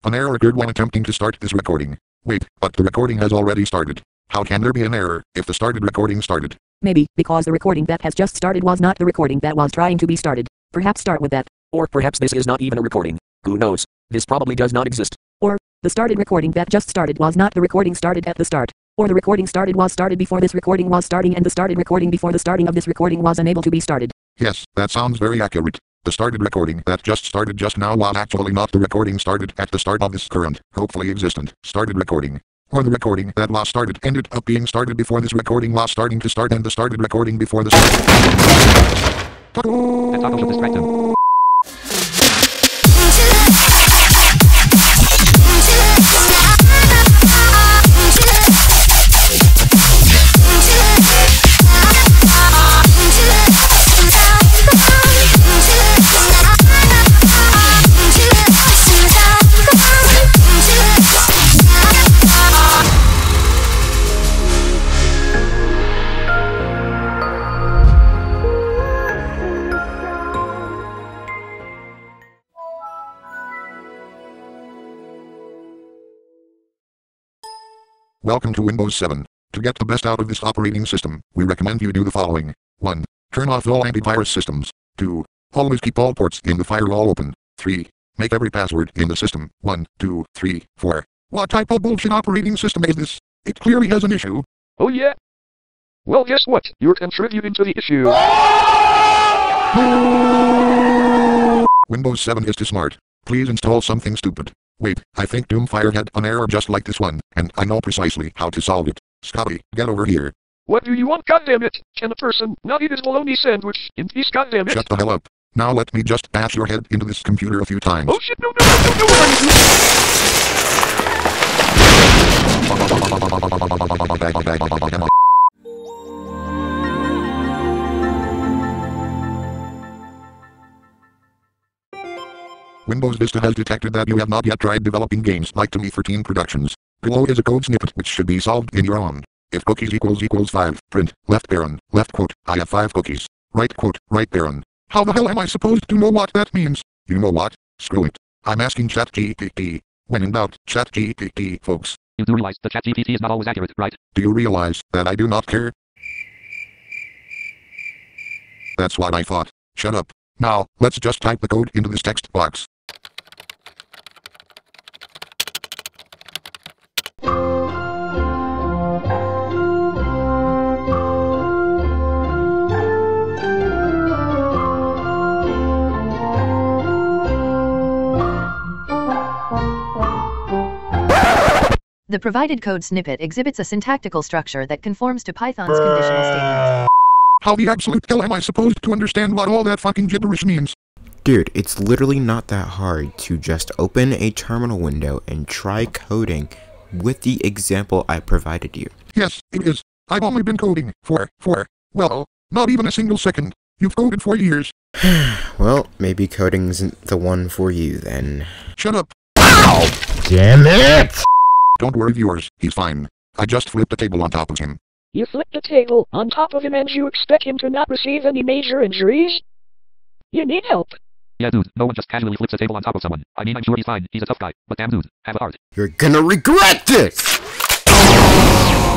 An error occurred when attempting to start this recording. Wait, but the recording has already started. How can there be an error if the started recording started? Maybe, because the recording that has just started was not the recording that was trying to be started. Perhaps start with that. Or perhaps this is not even a recording. Who knows? This probably does not exist. Or, the started recording that just started was not the recording started at the start. Or the recording started was started before this recording was starting and the started recording before the starting of this recording was unable to be started. Yes, that sounds very accurate. The started recording that just started just now was actually not the recording started at the start of this current, hopefully existent, started recording. Or the recording that was started ended up being started before this recording was starting to start and the started recording before the start. Welcome to Windows 7. To get the best out of this operating system, we recommend you do the following. 1. Turn off all antivirus systems. 2. Always keep all ports in the firewall open. 3. Make every password in the system 1, 2, 3, 4. What type of bullshit operating system is this? It clearly has an issue. Oh yeah? Well, guess what? You're contributing to the issue. Windows 7 is too smart. Please install something stupid. Wait, I think Doomfire had an error just like this one, and I know precisely how to solve it. Scotty, get over here. What do you want, goddammit? Can a person not eat his bologna sandwich in peace, goddammit? Shut the hell up. Now let me just bash your head into this computer a few times. Oh shit, no, what are you doing? Windows Vista has detected that you have not yet tried developing games like To Me 13 Productions. Below is a code snippet which should be solved in your own. If cookies equals 5, print, left paren, left quote, I have 5 cookies. Right quote, right paren. How the hell am I supposed to know what that means? You know what? Screw it. I'm asking ChatGPT. When in doubt, ChatGPT, folks. You do realize that ChatGPT is not always accurate, right? Do you realize that I do not care? That's what I thought. Shut up. Now, let's just type the code into this text box. The provided code snippet exhibits a syntactical structure that conforms to Python's conditional statement. How the absolute hell am I supposed to understand what all that fucking gibberish means? Dude, it's literally not that hard to just open a terminal window and try coding with the example I provided you. Yes, it is. I've only been coding for, well, not even a single second. You've coded for years. Well, maybe coding isn't the one for you then. Shut up. Ow! Damn it! Don't worry viewers, he's fine. I just flipped the table on top of him. You flip the table on top of him and you expect him to not receive any major injuries? You need help. Yeah dude, no one just casually flips a table on top of someone. I mean I'm sure he's fine, he's a tough guy, but damn dude, have a heart. You're gonna regret this!